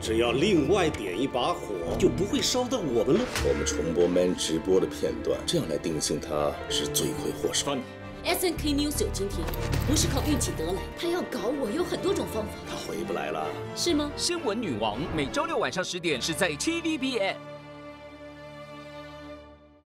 只要另外点一把火，就不会烧到我们了。 我们重播 Man 直播的片段，这样来定性他是罪魁祸首。 SNK News 有今天，不是靠运气得来，他要搞我有很多种方法。 他回不来了， 是吗？ 新闻女王每周六晚上10点是在 TVBS。